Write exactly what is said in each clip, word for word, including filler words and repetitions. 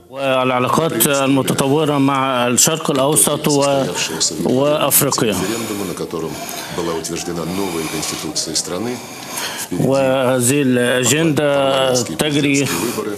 والعلاقات المتطورة مع الشرق الأوسط وأفريقيا. وهذه الأجندة تجري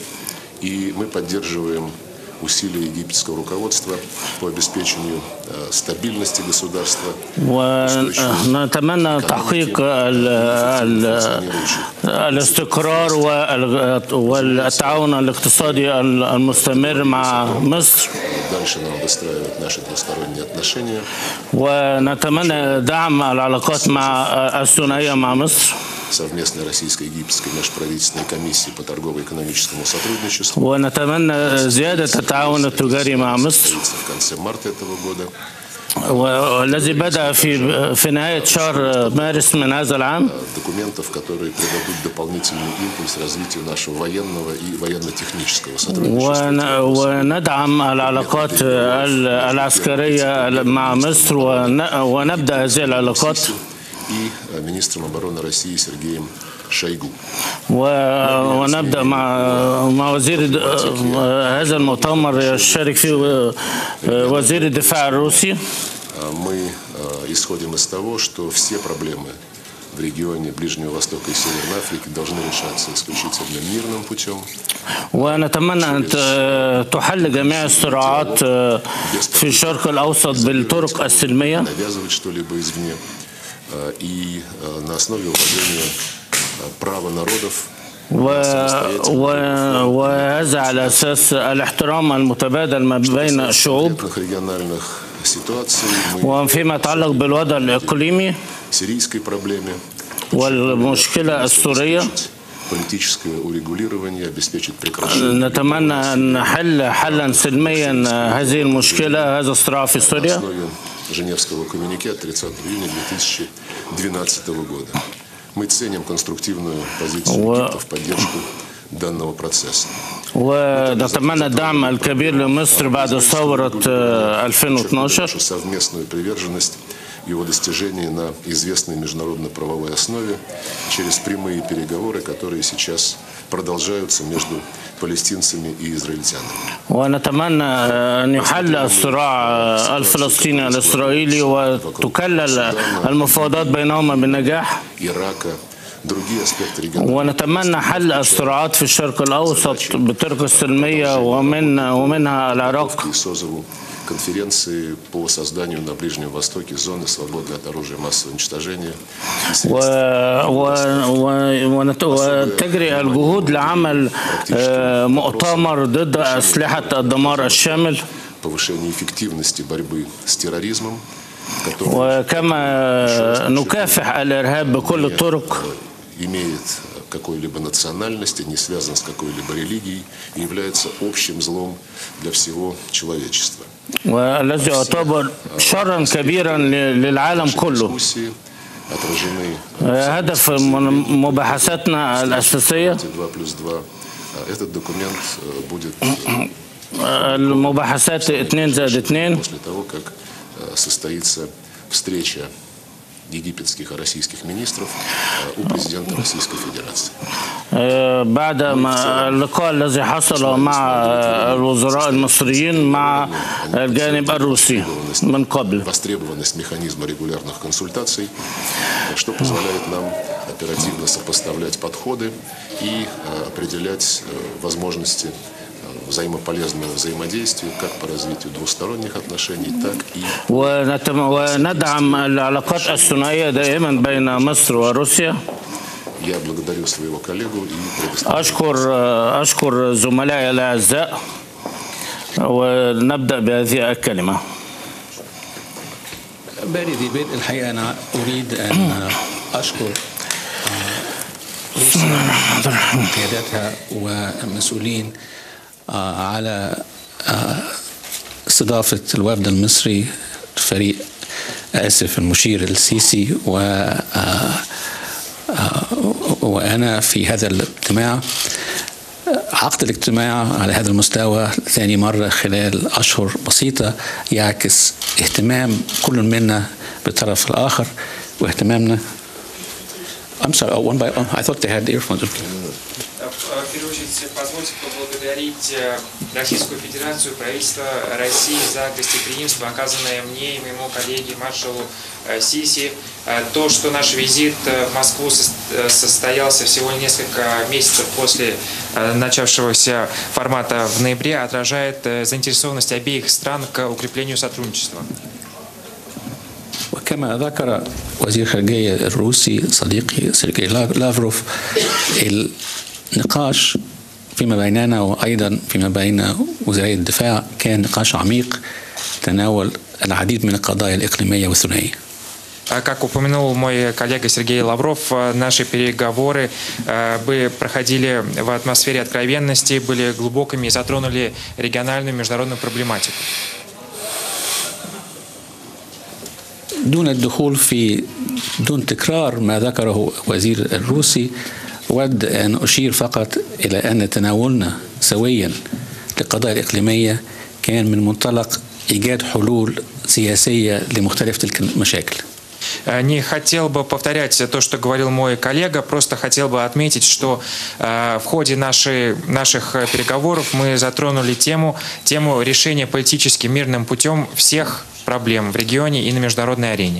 усилия египетского руководства по обеспечению стабильности государства. ونتمنى تحقيق الاستقرار والتعاون الاقتصادي المستمر مع مصر. دальше нам выстраивать наши двусторонние отношения. ونتمنى دعم العلاقات مع الثنائية مع مصر. совместной российско-египетской межправительственной комиссии по торгово-экономическому сотрудничеству. ونتمنى زيادة التعاون التجاري مع مصر. В конце марта этого года. والذي بدأ في في نهاية شهر مارس من هذا العام. документов, которые придадут дополнительный импульс развитию нашего военного и военно-технического сотрудничества. وندعم العلاقات العسكرية مع مصر ونبدأ هذه العلاقات. и министром обороны России Сергеем Шойгу. ونبدأ مع مع وزير هذا المؤتمر يشارك فيه وزير الدفاع الروسي. Мы исходим из того, что все проблемы в регионе Ближнего Востока и Северной Африки должны решаться исключительно мирным путем. ونتمنى أن تحل جميع الصراعات في الشرق الأوسط بالطرق السلمية. навязывать что-либо извне. и на основе уважения права народов. وهذا على أساس الاحترام المتبادل ما بين الشعوب. وفيما يتعلق بالوضع الإقليمي والمشكلة السورية نتمنى أن نحل حلا سلميا هذه المشكلة هذا الصراع في سوريا. Женевского коммюнике от тридцатого июня две тысячи двенадцатого года. Мы ценим конструктивную позицию Египта в поддержку данного процесса. ونتمنى الدعم الكبير لمصر بعد ثورة ألفين واثناشر. совместную приверженность его достижений на известной международно-правовой основе через прямые переговоры, которые сейчас продолжаются между палестинцами и израильтянами. ونتمنى أن يحل الصراع الفلسطيني الإسرائيلي وتكلل المفاوضات بينهما بالنجاح. ونتمنى حل الصراعات في الشرق الأوسط بطرق السلمية ومن ومنها العراق. конференции по созданию на Ближнем Востоке зоны свободной от оружия массового уничтожения. وتجري الجهود لعمل مؤتمر ضد أسلحة الدمار الشامل. повышение эффективности борьбы с терроризмом. وكما نكافح الإرهاب بكل الطرق. имеет какой-либо национальности, не связан с какой-либо религией и является общим злом для всего человечества. والذي يعتبر شرا كبيرا للعالم كله. هدف مباحثاتنا الأساسية этот документ будет المباحثات اثنين زائد اثنين. после того, как состоится встреча египетских и российских министров у президента Российской Федерации. بعد ما اللقاء الذي حصل مع الوزراء المصريين مع الجانب الروسي من قبل. Востребованность механизма регулярных консультаций, что позволяет нам оперативно сопоставлять подходы и определять возможности взаимополезного взаимодействия как по развитию двусторонних отношений, так и وندعم العلاقات الثنائية دائما بين مصر وروسيا. Я благодарю своего коллегу и предоставляю. أشكر أشكر زملائي الأعزاء ونبدأ بهذه الكلمة. بارد بدء الحقيقة أنا أريد أن أشكر روسيا قيادتها والمسؤولين على استضافة الوفد المصري فريق آسف المشير السيسي و وأنا في هذا الاجتماع. عقد الاجتماع على هذا المستوى ثاني مرة خلال أشهر بسيطة يعكس اهتمام كل منا بالطرف الآخر واهتمامنا. I'm sorry, oh, one by one. I thought they had the earphones. очередь, позвольте поблагодарить Российскую Федерацию, правительство России за гостеприимство, оказанное мне и моему коллеге маршалу Сиси. То, что наш визит в Москву состоялся всего несколько месяцев после начавшегося формата в ноябре, отражает заинтересованность обеих стран к укреплению сотрудничества. وكما ذكر وزير الخارجية الروسي صديقي سيرجي لافروف، النقاش فيما بيننا وأيضا فيما بين وزراء الدفاع كان نقاش عميق تناول العديد من القضايا الإقليمية والثنائية. Как упомянул мой коллега Сергей Лавров, наши переговоры проходили в атмосфере откровенности, были глубокими и затронули региональную и международную проблематику. دون الدخول في دون تكرار ما ذكره وزير الروسي، أود أن أشير فقط إلى أن تناولنا سويا للقضايا الإقليمية كان من منطلق إيجاد حلول سياسية لمختلف تلك المشاكل. Не хотел бы повторять то, что говорил мой коллега, просто хотел бы отметить, что в ходе нашей, наших переговоров мы затронули тему, тему решения политически мирным путем всех проблем в регионе и на международной арене.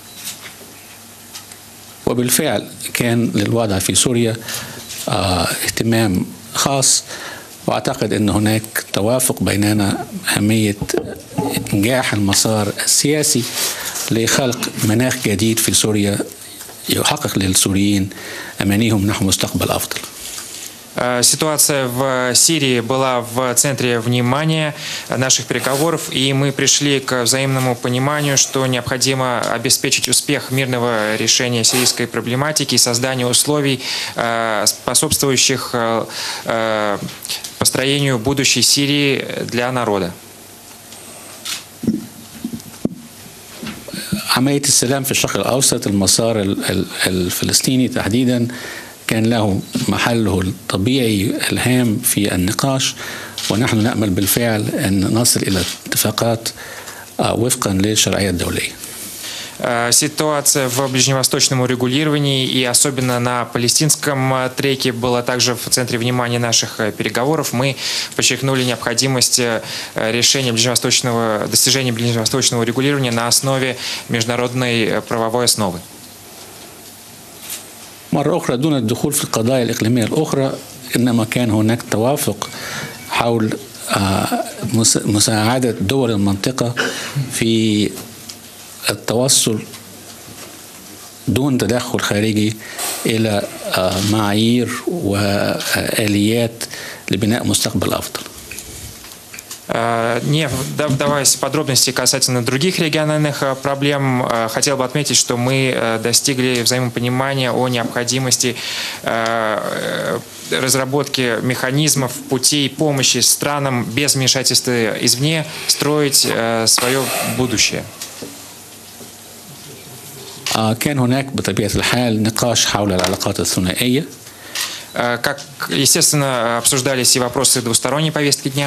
وبالفعل كان للوضع في سوريا اهتمام خاص، وأعتقد أن هناك توافق بيننا أهمية إنجاح المسار السياسي لخلق مناخ جديد في سوريا يحقق للسوريين أمانيهم نحو مستقبل أفضل. Ситуация в Сирии была в центре внимания наших переговоров, и мы пришли к взаимному пониманию, что необходимо обеспечить успех мирного решения сирийской проблематики и создания условий, способствующих построению будущей Сирии для народа. عملية السلام في الشرق الأوسط، المسار الفلسطيني تحديدا، كان له محله الطبيعي الهام في النقاش، ونحن نأمل بالفعل أن نصل إلى اتفاقات وفقا للشرعية الدولية. Ситуация в ближневосточном урегулировании и особенно на палестинском треке была также в центре внимания наших переговоров. Мы подчеркнули необходимость решения ближневосточного, достижения ближневосточного урегулирования на основе международной правовой основы. مرة أخرى دون الدخول في القضايا الإقليمية الأخرى، إنما كان هناك توافق حول مساعدة دول المنطقة في التوصل دون تدخل خارجي إلى معايير وآليات لبناء مستقبل أفضل. Не вдаваясь в подробности касательно других региональных проблем, хотел бы отметить, что мы достигли взаимопонимания о необходимости разработки механизмов, путей помощи странам без вмешательства извне строить свое будущее. كان هناك بطبيعة الحال نقاش حول العلاقات الثنائية. Как, естественно, обсуждались и вопросы двусторонней повестки дня.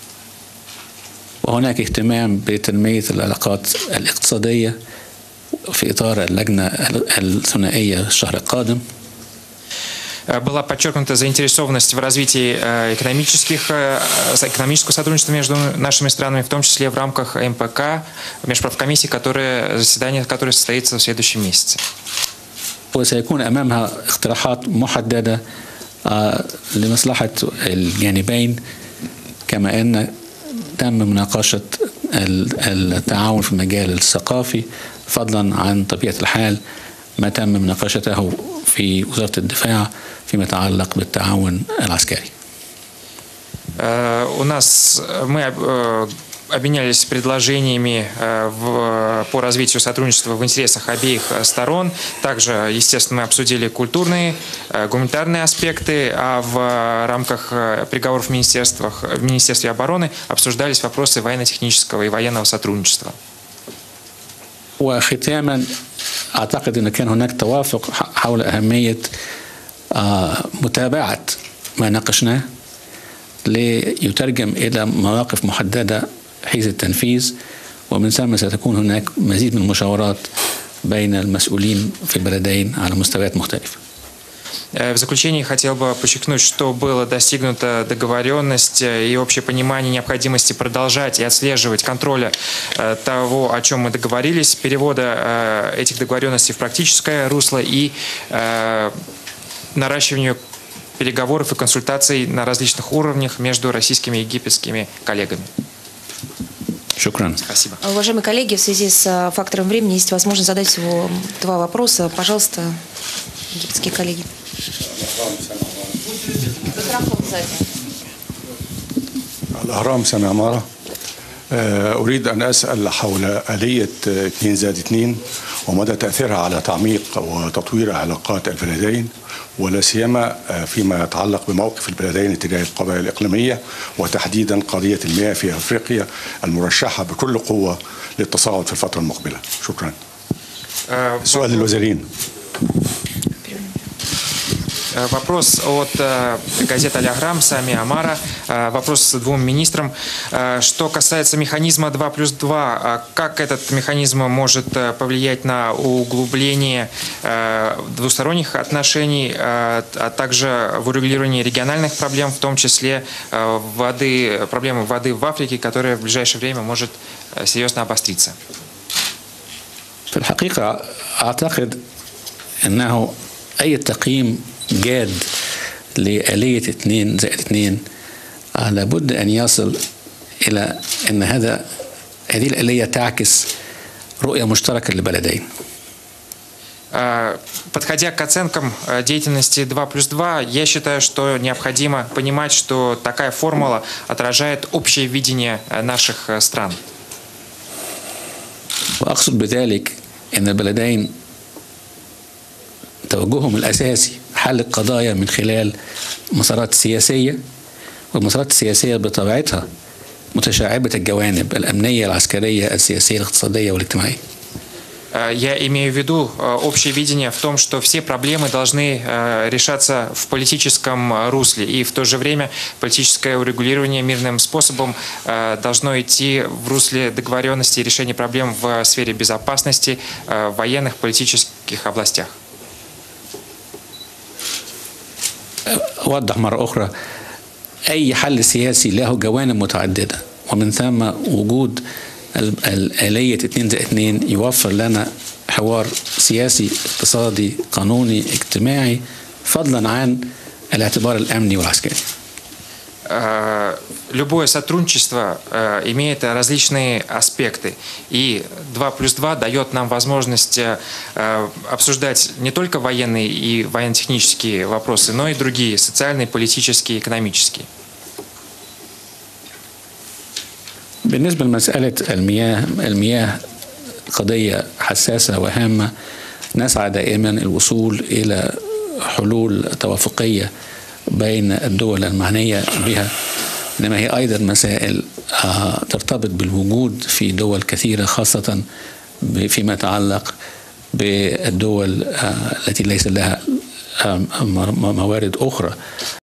وهناك اهتمام بتنمية العلاقات الاقتصادية في إطار اللجنة الثنائية الشهر القادم. Была подчеркнута заинтересованность в развитии экономических, экономического сотрудничества между нашими странами, в том числе в рамках эм пэ ка, межправкомиссии, которое, заседание которое состоится в следующем месяце. وسيكون أمامها اقتراحات محددة لمصلحة الجانبين، كما أن تم مناقشة التعاون في المجال الثقافي، فضلا عن طبيعة الحال ما تم مناقشته في وزارة الدفاع فيما يتعلق بالتعاون العسكري. У нас мы обменялись предложениями по развитию сотрудничества в интересах обеих сторон. Также, естественно, мы обсудили культурные, гуманитарные аспекты, а в рамках переговоров в, в Министерстве обороны обсуждались вопросы военно-технического и военного сотрудничества. وختاما أعتقد أن كان هناك توافق حول أهمية متابعة ما ناقشناه ليترجم إلى مواقف محددة حيث التنفيذ، ومن ثم ستكون هناك مزيد من المشاورات بين المسؤولين في البلدين على مستويات مختلفة. В заключение хотел бы подчеркнуть, что было достигнута договоренность и общее понимание необходимости продолжать и отслеживать контроля того, о чем мы договорились, перевода этих договоренностей в практическое русло и наращиванию переговоров и консультаций на различных уровнях между российскими и египетскими коллегами. Шукран. Спасибо. Уважаемые коллеги, в связи с фактором времени есть возможность задать всего два вопроса. Пожалуйста, египетские коллеги. الأهرام سامي عمارة. أريد أن أسأل حول آلية اثنين زائد اثنين ومدى تأثيرها على تعميق وتطوير علاقات البلدين ولا سيما فيما يتعلق بموقف البلدين تجاه القضايا الإقليمية وتحديدا قضية المياه في أفريقيا المرشحة بكل قوة للتصاعد في الفترة المقبلة. شكرا. سؤال للوزيرين. Вопрос от газеты «Аль-Ахрам» Сами Амара. Вопрос двум министрам. Что касается механизма два плюс два, как этот механизм может повлиять на углубление двусторонних отношений, а также в урегулировании региональных проблем, в том числе воды, проблемы воды в Африке, которая в ближайшее время может серьезно обостриться? في الحقيقة أعتقد أنه أي تقييم جاد لآلية اثنين زائد اثنين لابد أن يصل إلى أن هذا هذه الآلية تعكس رؤية مشتركة للبلدين. Подходя к оценкам деятельности два плюс два, я считаю, что необходимо понимать, что такая формула отражает общее видение наших стран. وأقصد بذلك أن البلدين توجههم الأساسي حل القضايا من خلال مسارات سياسية، والمسارات السياسية بطبيعتها متشعبة الجوانب الأمنية العسكرية السياسية الاقتصادية والاجتماعية. Я имею в виду общее видение в том, что все проблемы должны решаться в политическом русле, и в то же время политическое урегулирование мирным способом должно идти в русле договоренности и решения проблем в сфере безопасности, в военных, политических областях. أوضح مرة أخرى أي حل سياسي له جوانب متعددة ومن ثم وجود الآلية اثنين زائد اثنين يوفر لنا حوار سياسي اقتصادي قانوني اجتماعي فضلا عن الاعتبار الأمني والعسكري. Любое сотрудничество имеет различные аспекты, и два плюс два дает нам возможность обсуждать не только военные и военно-технические вопросы, но и другие, социальные, политические, экономические. بالنسبة لمسألة المياه المياه قضية حساسة وهامة نسعى دائما الوصول إلى حلول توافقية بين الدول المعنية بها، إنما هي أيضا مسائل ترتبط بالوجود في دول كثيرة خاصة فيما يتعلق بالدول التي ليس لها موارد أخرى.